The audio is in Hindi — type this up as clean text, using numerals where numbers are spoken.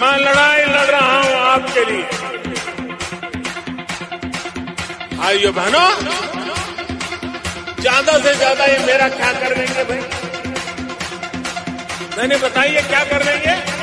मैं लड़ाई लड़ रहा हूं आपके लिए। भाइयों बहनों, ज्यादा से ज्यादा ये मेरा क्या कर लेंगे भाई? मैंने बताइए क्या कर लेंगे?